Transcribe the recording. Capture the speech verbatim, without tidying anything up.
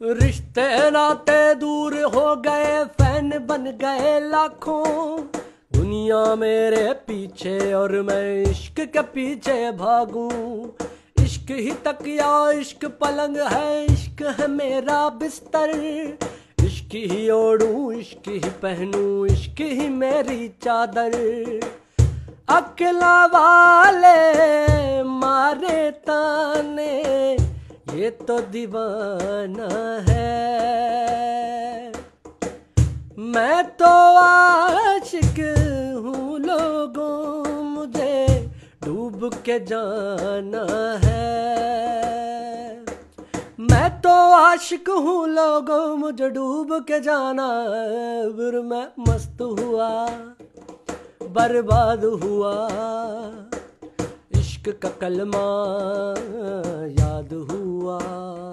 रिश्ते नाते दूर हो गए, फैन बन गए लाखों। दुनिया मेरे पीछे और मैं इश्क के पीछे भागूं। इश्क ही तकिया, इश्क पलंग है, इश्क है मेरा बिस्तर। इश्क ही ओढ़ूं, इश्क ही पहनूं, इश्क ही मेरी चादर। अकला वाले मारे ताने, ये तो दीवाना है। मैं तो आशिक हूँ लोगों, मुझे डूब के जाना है। मैं तो आशिक हूँ लोगों, मुझे डूब के जाना है। फिर मैं मस्त हुआ, बर्बाद हुआ, इश्क का कलमा याद हुआ।